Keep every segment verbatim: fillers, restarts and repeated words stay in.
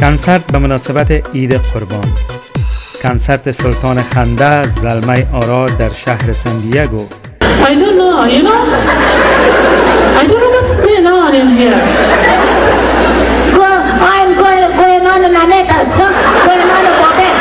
کنسرت به مناسبت عید قربان. کنسرت سلطان خنده زلمای آرا در شهر سندیگو. I don't know, you know? I don't know what's going on in here. Go, I'm going, going on in Anekas, going on in Quebec.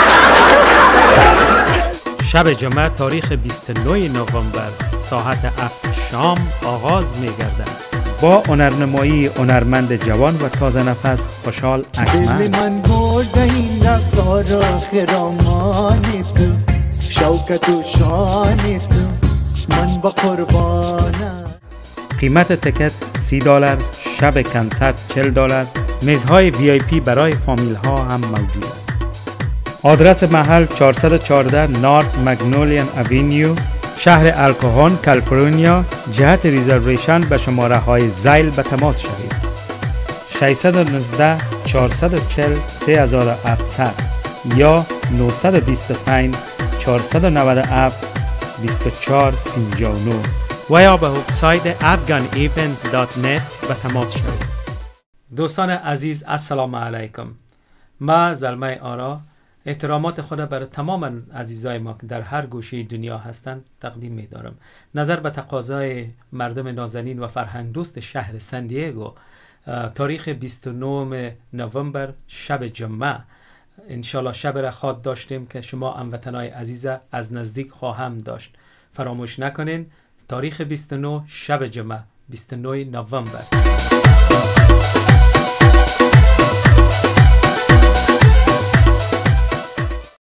شب جمعه تاریخ بیست و نه نوامبر ساعت هفت شام آغاز می گردد با هنرنمایی هنرمند جوان و تازه نفس خوشحال اکمل. دل من برده این نقارا خرامان تو، شوکت و شان تو، من با قربانم. قیمت تکت سی دلار، شب کنسرت چهل دلار. میزهای وی آی پی برای فامیل ها هم موجود است. آدرس محل چهارصد و چهارده نورت مگنولیان اوینیو، شهر الکوهان، کالیفرنیا. جهت ریزرویشن به شماره های زایل به تماس شوید. ششصد و نوزده چهارصد و چهل سه هزار و هفتصد یا نهصد و بیست و پنج چهارصد و نود و هفت بیست و چهار پنجاه و نه و یا به وبسایت افغان ایونتس دات نت به تماس شوید. دوستان عزیز السلام علیکم. ما زلمای آرا احترامات خود برای تمام عزیزای ما که در هر گوشه دنیا هستند تقدیم می دارم. نظر به تقاضای مردم نازنین و فرهنگ دوست شهر سندیگو، تاریخ بیست و نه نوامبر شب جمعه انشالله شب را خواد داشتیم که شما هموطنای عزیز از نزدیک خواهم داشت. فراموش نکنین تاریخ بیست و نه شب جمعه بیست و نه نوامبر.